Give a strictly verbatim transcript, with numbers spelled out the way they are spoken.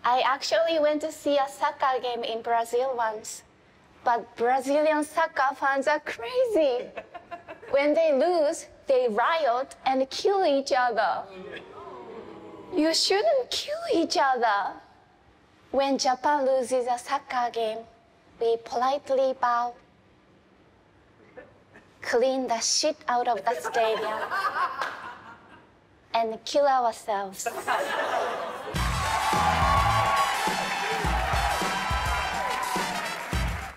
I actually went to see a soccer game in Brazil once. But Brazilian soccer fans are crazy. When they lose, they riot and kill each other. You shouldn't kill each other. When Japan loses a soccer game, we politely bow, clean the shit out of the stadium, and kill ourselves.